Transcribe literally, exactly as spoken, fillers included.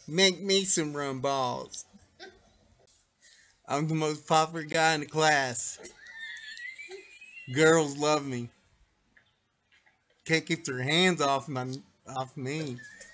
Make me some rum balls. I'm the most popular guy in the class. Girls love me. Can't keep their hands off my off me.